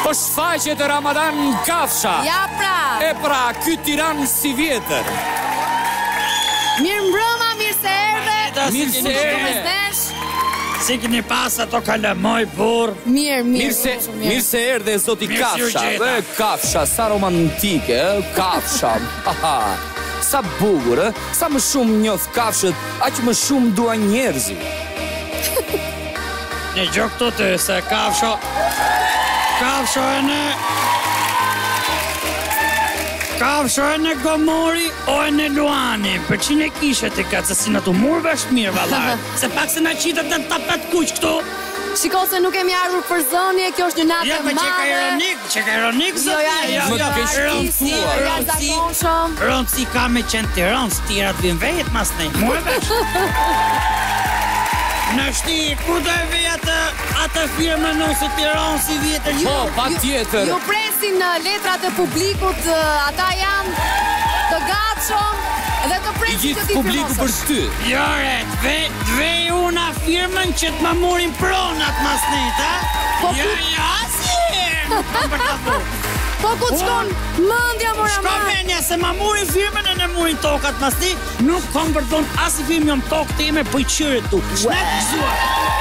Po shfaqet Ramadan Kafsha. Ja pra. E pra, ky tiran si vjetër. Mirë mbrëma, mirë se erdhe. Mirë se erdhe. Si keni pas ato kalamoj burr. Mirë se erdhe zoti Kafsha. Kafsha, sa romantike, Kafsha. Sa bukur, sa më shumë njoh kafshët, aq më shumë dua njerëzit. Një gjok të të se kafsho e në Gomori o e në Luani. Për që ne kishe të ka cësi në të murve është mirë valar. Se pak se në qitët në tapet kuq këtu. Shiko se nuk kemi ardhur për zënje, kjo është një natë e madhe. Që ka ironik Rëndë si ka me qenë të rëndë, stirat vim vejet mas nej. Murve në shti, ku do e vej atë firme nëse Tiranë si vjetër? Po, pa tjetër. Ju presin letrat e publikut, ata janë të gatshëm dhe të presin I gjithë publiku për ty. Jore, dvej una firmen që të më morin pronat mas nejt, ha? Po ku të shkon mëndja mora Shko menja se ma muri firmen e në murin tokat mas ti, nuk kom përdon as i firmë jom tokë të ime për i qyre tu. Shmet gëzuar.